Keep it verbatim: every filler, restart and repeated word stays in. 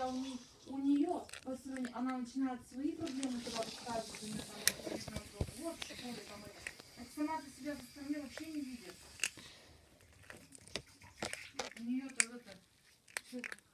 когда у, них, у нее она начинает свои проблемы туда высказывать, у нее там вот в школе там это. Это сама ты себя со стороны вообще не видишь. У нее-то это все